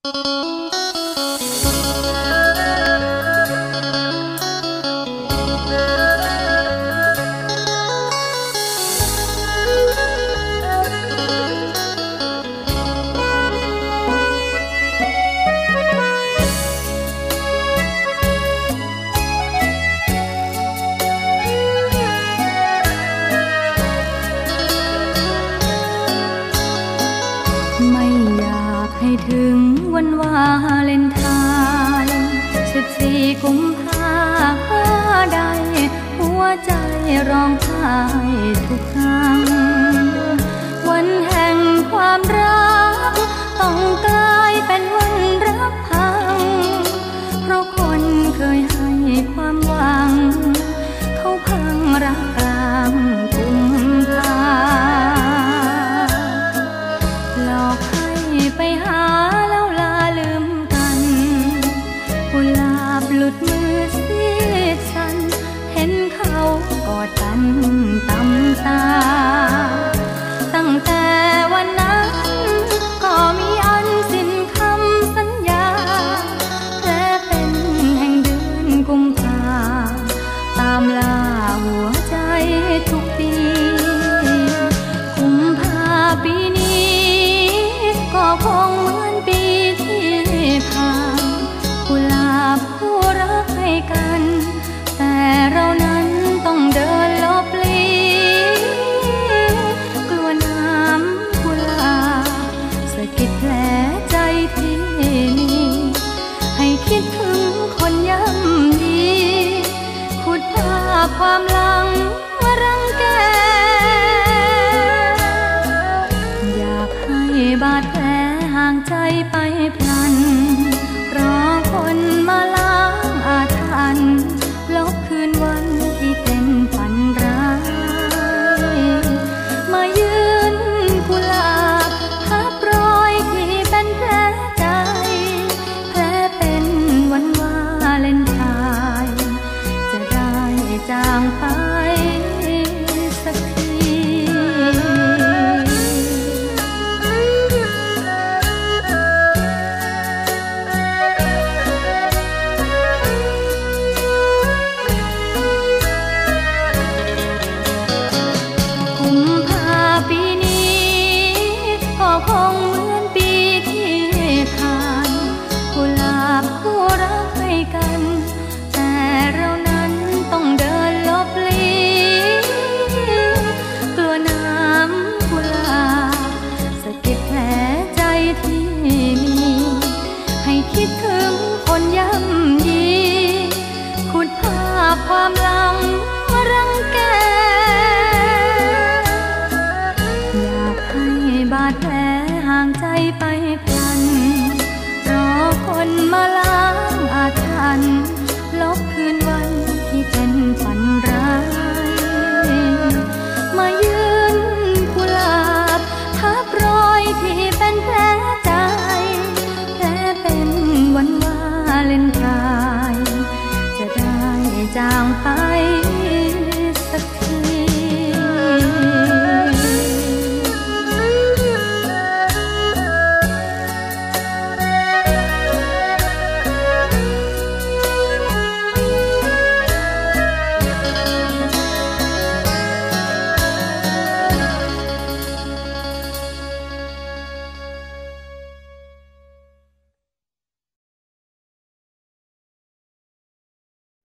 ถึงวันวาเลนไทน์14 กุมภาใดหัวใจร้องไห้ทุกครั้งวันแห่งความรักต้องกลายเป็นวันรักพังเพราะคนเคยให้ความหวังเขาพังรักกลางกุมภาหลอกให้ไปหาแล้วลาลืมกันกุหลาบหลุดมือซีดฉันเห็นเขากอดกันตำตาตั้งแต่วันนั้นก็มีอันสิ้นคำสัญญาแผลเป็นแห่งเดือนกุมภาตามล่าหัวใจทุกปีกุมภาปีนี้ก็คงเหมือนปีที่ผ่านกุหลาบคู่รักให้กันแต่เรานั้นต้องเดินลบลีกลัวน้ำกุหลาบสะกิดแผลใจที่มีให้คิดถึงคนย่ำยีขุดภาพความหลังมารังแกอยากให้บาดแผลห่างใจไปพลันรอคนมาล้างอาถรรพ์ลบคืนวันที่เป็นฝันร้ายมายืนกุหลาบทับรอยที่เป็นแผลใจแผลเป็นวันวาเลนไทน์จะได้จางไปสักทีปีนี้ก็คงเหมือนปีที่ผ่านกุหลาบคู่รักให้กันแต่เรานั้นต้องเดินลบลีกลัวน้ำกุหลาบสะกิดแผลใจที่มีให้คิดถึงคนย่ำยีขุดภาพความหลังมารังแกบาดแผลห่างใจไปพลันรอคนมาล้างอาถรรพ์ลบคืนวันที่เป็นฝันร้ายมายืนกุหลาบทับรอยที่เป็นแผลใจแผลเป็นวันวาเลนไทน์จะได้จางไป